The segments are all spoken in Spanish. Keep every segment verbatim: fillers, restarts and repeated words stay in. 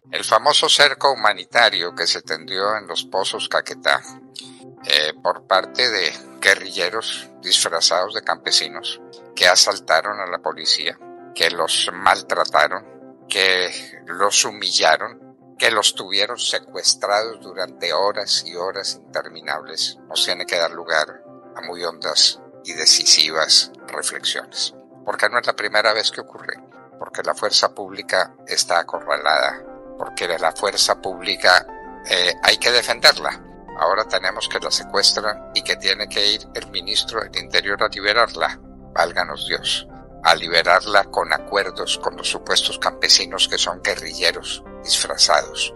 El famoso cerco humanitario que se tendió en los pozos Caquetá eh, por parte de guerrilleros disfrazados de campesinos que asaltaron a la policía, que los maltrataron, que los humillaron, que los tuvieron secuestrados durante horas y horas interminables, nos tiene que dar lugar a muy hondas y decisivas reflexiones. Porque no es la primera vez que ocurre, porque la fuerza pública está acorralada, porque la fuerza pública eh, hay que defenderla. Ahora tenemos que la secuestran y que tiene que ir el ministro del Interior a liberarla. Válganos Dios, a liberarla con acuerdos con los supuestos campesinos que son guerrilleros disfrazados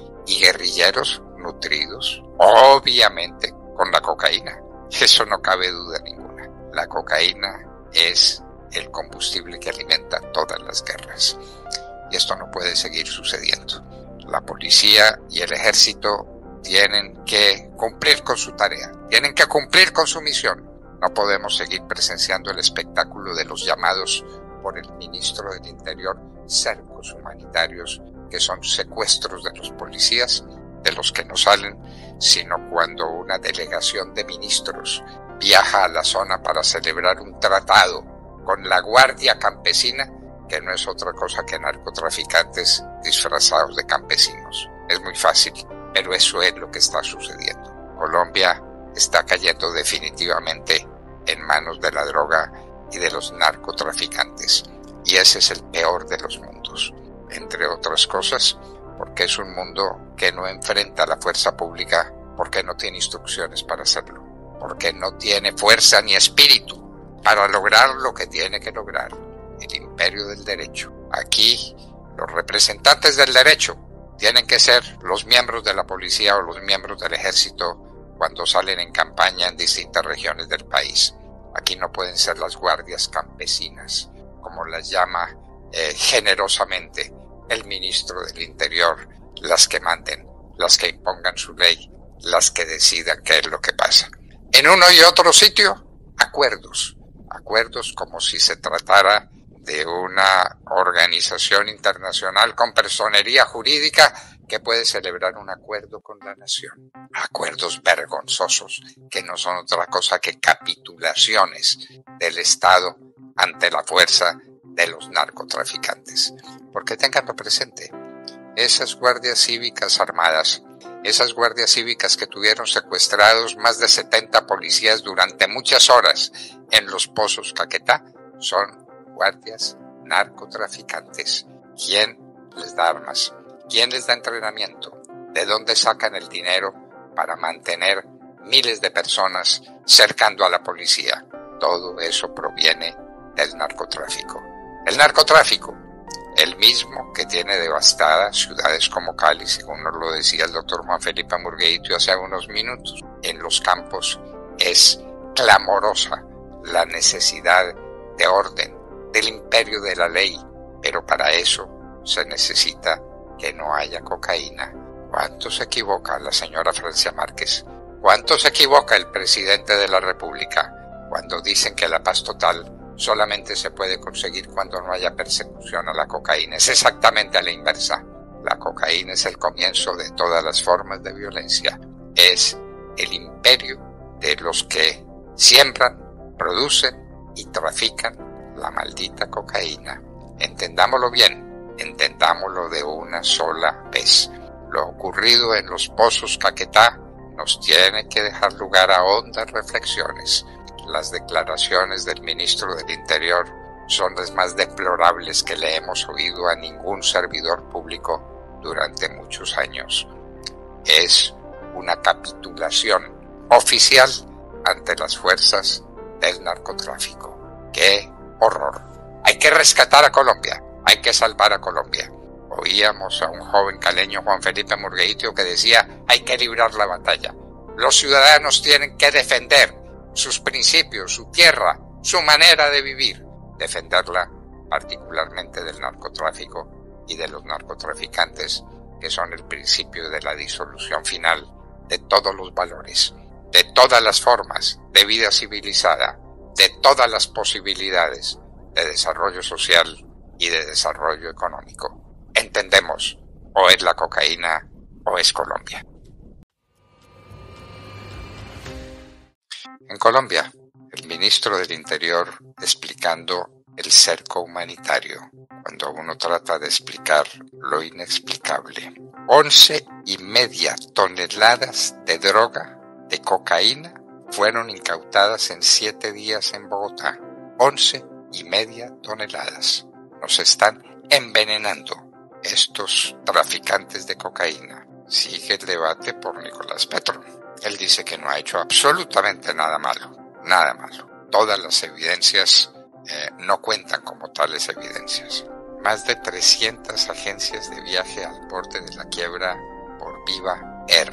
y guerrilleros nutridos, obviamente, con la cocaína. Eso no cabe duda ninguna. La cocaína es el combustible que alimenta todas las guerras. Y esto no puede seguir sucediendo. La policía y el ejército tienen que cumplir con su tarea, tienen que cumplir con su misión. No podemos seguir presenciando el espectáculo de los llamados por el ministro del Interior cercos humanitarios, que son secuestros de los policías, de los que no salen, sino cuando una delegación de ministros viaja a la zona para celebrar un tratado con la Guardia Campesina, que no es otra cosa que narcotraficantes disfrazados de campesinos. Es muy fácil, pero eso es lo que está sucediendo. Colombia está cayendo definitivamente en manos de la droga y de los narcotraficantes. Y ese es el peor de los mundos, entre otras cosas, porque es un mundo que no enfrenta a la fuerza pública, porque no tiene instrucciones para hacerlo, porque no tiene fuerza ni espíritu para lograr lo que tiene que lograr, el imperio del derecho. Aquí, los representantes del derecho tienen que ser los miembros de la policía o los miembros del ejército cuando salen en campaña en distintas regiones del país. Aquí no pueden ser las guardias campesinas, como las llama eh, generosamente el ministro del Interior, las que manden, las que impongan su ley, las que decidan qué es lo que pasa. En uno y otro sitio, acuerdos, acuerdos como si se tratara de una organización internacional con personería jurídica que puede celebrar un acuerdo con la nación. Acuerdos vergonzosos que no son otra cosa que capitulaciones del Estado ante la fuerza de los narcotraficantes. Porque tenganlo presente, esas guardias cívicas armadas, esas guardias cívicas que tuvieron secuestrados más de setenta policías durante muchas horas en los pozos Caquetá, son guardias narcotraficantes. ¿Quién les da armas? ¿Quién les da entrenamiento? ¿De dónde sacan el dinero para mantener miles de personas cercando a la policía? Todo eso proviene del narcotráfico. El narcotráfico, el mismo que tiene devastadas ciudades como Cali, según nos lo decía el doctor Juan Felipe Murgueito hace unos minutos. En los campos es clamorosa la necesidad de orden, del imperio de la ley, pero para eso se necesita que no haya cocaína. ¿Cuánto se equivoca la señora Francia Márquez? ¿Cuánto se equivoca el presidente de la República cuando dicen que la paz total solamente se puede conseguir cuando no haya persecución a la cocaína? Es exactamente a la inversa. La cocaína es el comienzo de todas las formas de violencia. Es el imperio de los que siembran, producen y trafican la maldita cocaína. Entendámoslo bien. Entendámoslo de una sola vez. Lo ocurrido en los pozos Caquetá nos tiene que dejar lugar a hondas reflexiones. Las declaraciones del ministro del Interior son las más deplorables que le hemos oído a ningún servidor público durante muchos años. Es una capitulación oficial ante las fuerzas del narcotráfico. ¡Qué horror! Hay que rescatar a Colombia. Hay que salvar a Colombia. Oíamos a un joven caleño, Juan Felipe Murgueito, que decía, hay que librar la batalla. Los ciudadanos tienen que defender sus principios, su tierra, su manera de vivir. Defenderla particularmente del narcotráfico y de los narcotraficantes, que son el principio de la disolución final de todos los valores, de todas las formas de vida civilizada, de todas las posibilidades de desarrollo social y de desarrollo económico. Entendemos o es la cocaína o es Colombia. En Colombia, el ministro del Interior explicando el cerco humanitario, cuando uno trata de explicar lo inexplicable. Once y media toneladas de droga, de cocaína, fueron incautadas en siete días en Bogotá. Once y media toneladas. Nos están envenenando estos traficantes de cocaína. Sigue el debate por Nicolás Petro. Él dice que no ha hecho absolutamente nada malo, nada malo. Todas las evidencias eh, no cuentan como tales evidencias. Más de trescientas agencias de viaje al borde de la quiebra por Viva Air.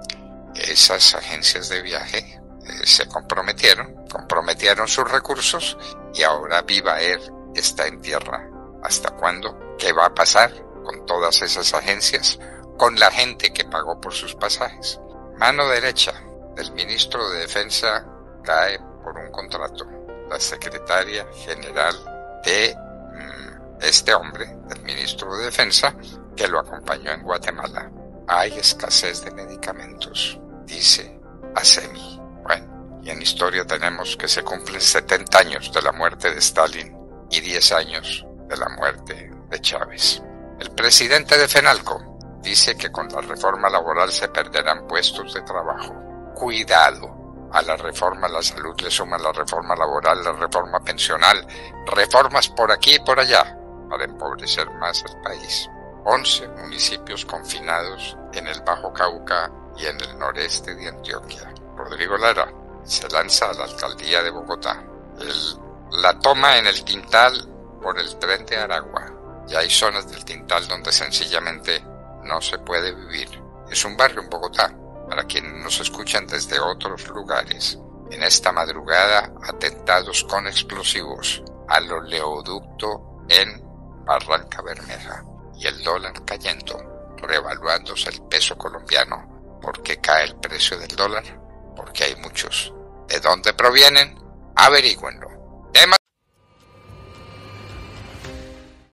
Esas agencias de viaje eh, se comprometieron, comprometieron sus recursos y ahora Viva Air está en tierra. ¿Hasta cuándo? ¿Qué va a pasar con todas esas agencias? Con la gente que pagó por sus pasajes. Mano derecha del ministro de Defensa cae por un contrato. La secretaria general de mmm, este hombre, del ministro de Defensa, que lo acompañó en Guatemala. Hay escasez de medicamentos, dice ASEMI. Bueno, y en historia tenemos que se cumplen setenta años de la muerte de Stalin y diez años de la muerte de Chávez. El presidente de FENALCO dice que con la reforma laboral se perderán puestos de trabajo. Cuidado. A la reforma a la salud le suman la reforma laboral, la reforma pensional, reformas por aquí y por allá para empobrecer más el país. once municipios confinados en el Bajo Cauca y en el noreste de Antioquia. Rodrigo Lara se lanza a la alcaldía de Bogotá. El, la toma en el Tintal por el tren de Aragua. Ya hay zonas del Tintal donde sencillamente no se puede vivir. Es un barrio en Bogotá, para quienes nos escuchan desde otros lugares. En esta madrugada, atentados con explosivos al oleoducto en Barranca Bermeja. Y el dólar cayendo, revaluándose el peso colombiano. ¿Por qué cae el precio del dólar? Porque hay muchos. ¿De dónde provienen? Averígüenlo.